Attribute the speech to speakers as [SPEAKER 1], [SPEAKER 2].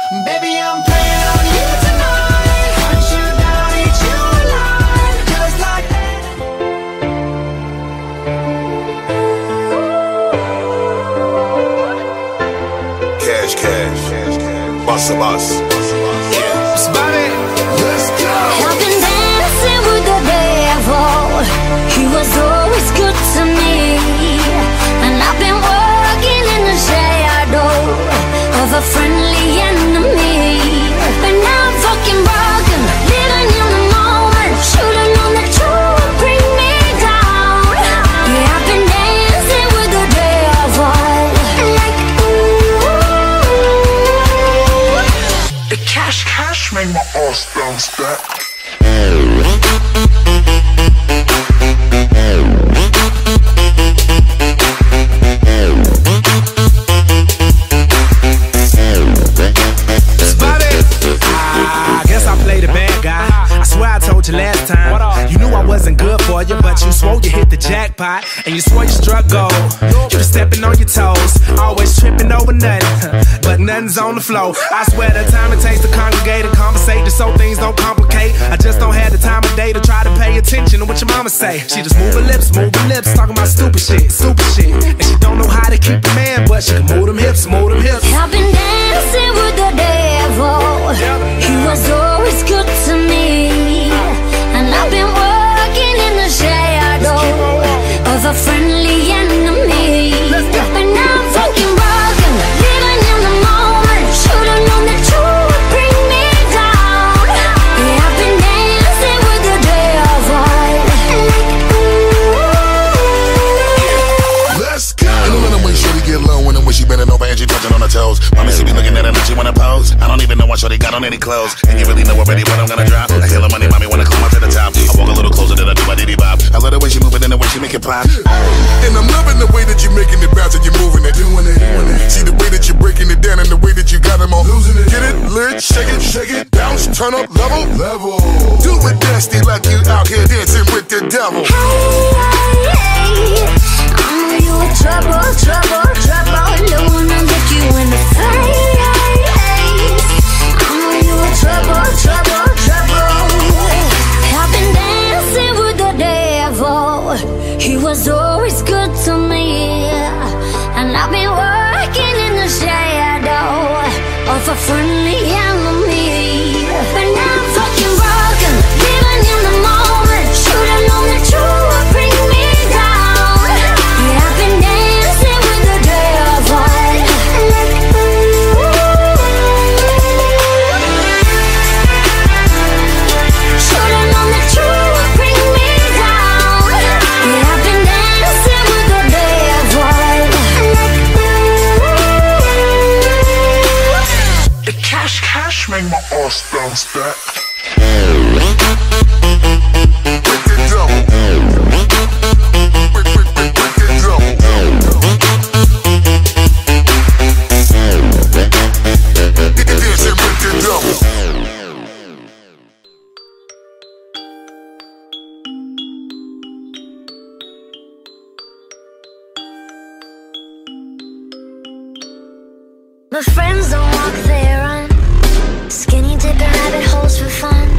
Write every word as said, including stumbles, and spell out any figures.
[SPEAKER 1] Baby, I'm playing on you tonight. Hunt you down, eat you alive, just like
[SPEAKER 2] Cash, cash, cash, cash. Boss of us. Yeah.
[SPEAKER 1] it's Bobby. Let's go.
[SPEAKER 3] I've been dancing with the devil. He was always good to me, and I've been working in the shadow of a friendly enemy. But now I'm fucking broken, living in the moment, shooting on the truth, bring me down. Yeah, I've been dancing with the devil, like ooh.
[SPEAKER 4] The cash, cash make my ass bounce back.
[SPEAKER 1] It's Bobby.
[SPEAKER 5] I guess I played a bad guy. I swear I told you last time. You knew I wasn't good for you, but you swore you hit the jackpot, and you swore you struck gold. You was stepping on your toes, always tripping over nothing, but nothing's on the floor. I swear the time it takes to congregate and conversate just so things don't complicate. I just don't have the time of day to try to pay attention to what your mama say. She just move her lips, move her lips, talking about stupid shit, stupid shit. And she don't know how to keep a man, but she can move them hips, move them hips.
[SPEAKER 3] I've been dancing with the devil. He was always good to me, and I've been working in the shadow of a friendly enemy. But now I'm fucking broken, living in the moment, shooting on the truth, bring me down. Yeah, I've been dancing with the devil, like ooh.
[SPEAKER 4] Let's go.
[SPEAKER 2] You know the way shorty get low when the way she bending over and she touching on her toes. Mommy see me looking at her like she wanna pose. I don't even know why shorty got on any clothes. And you really know already what I'm gonna drop. I hear the money, mommy wanna climb up to the top. I walk a little closer than I do my diddy bop. I love the way she move it and the way she make it pop.
[SPEAKER 4] And I'm loving the way that you're making it bounce and you're moving it, doing it, doing it. See the way that you're breaking it down and the way that you got them all losing it. Get it, lit, shake it, shake it, bounce, turn up, level, level. Do it nasty like you out here dancing with the devil.
[SPEAKER 3] Hey, hey, hey. I know you in trouble, trouble, trouble. Don't wanna get you in the face. I know you in trouble, trouble, trouble. I've been dancing with the devil. He was always good to me, and I've been working in the shadow of a friendly enemy. But now I'm fucking broken, living in the moment, shooting on the truth, bring me down. Yeah, I've been dancing with the devil, like ooh. Shooting on the truth, bring me down. Yeah, I've been dancing with the devil, like ooh.
[SPEAKER 4] The cash, cash make my ass bounce back. With the devil. With, with, with, with the devil. Dancing with the devil.
[SPEAKER 3] My friends don't walk, they run. Skinny dipping rabbit holes for fun.